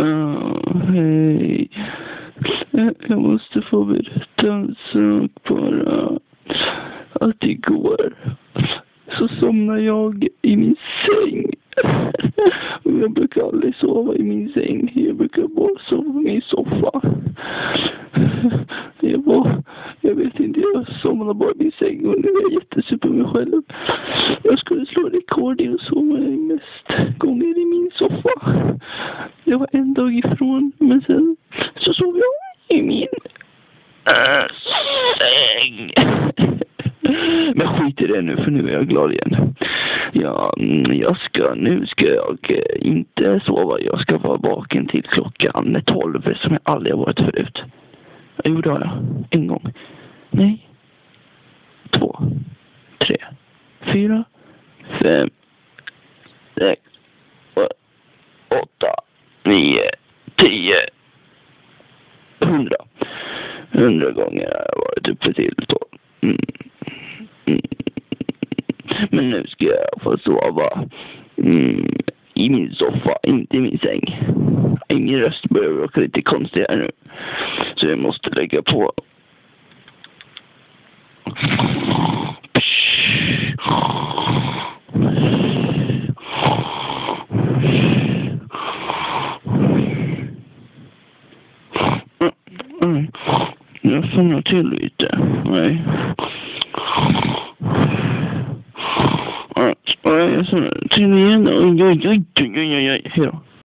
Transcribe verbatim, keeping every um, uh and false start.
Uh, hej. Jag måste få berätta en sak bara. Att igår så somnade jag i min säng. Och jag brukar aldrig sova i min säng. Jag brukar bara sova på min soffa. Jag var, jag vet inte, jag somnade bara i min säng och nu är jag jättesur på mig själv. Jag skulle slå rekord i att sova mest gånger i min soffa. Jag var en dag ifrån, men sen så sov jag i min äh, säng. Men skit i det nu, för nu är jag glad igen. Ja, jag ska, nu ska jag inte sova. Jag ska vara vaken till klockan tolv, som jag aldrig har varit förut. Jo, det har jag. En gång. Nej. Två. Tre. Fyra. Fem. Sex. Åtta. Nio. Tio. Hundra. Hundra gånger har jag varit uppe till tolv. Mm. Mm. Men nu ska jag få sova mm, i min soffa, inte i min säng. Min röst börjar råka lite konstig här nu, så jag måste lägga på. Mm. Jag somnar till lite. Nej. Jag somnar till igen. Oj, oj, oj, oj, oj, oj. Hej då.